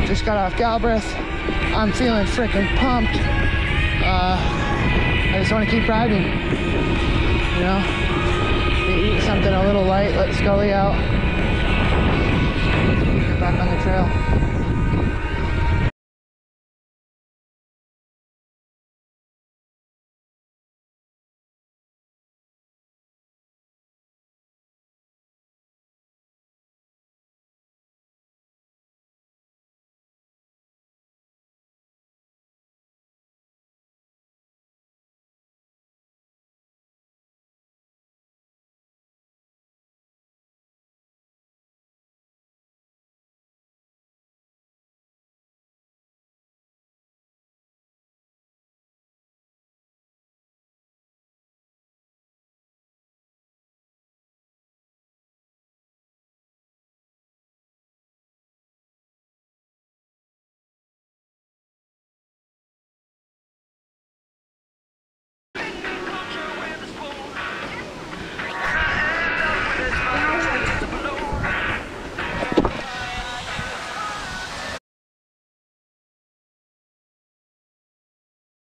Just got off Galbraith. I'm feeling freaking pumped. I just want to keep riding. You know, eat something a little light, let Scully out. Get back on the trail.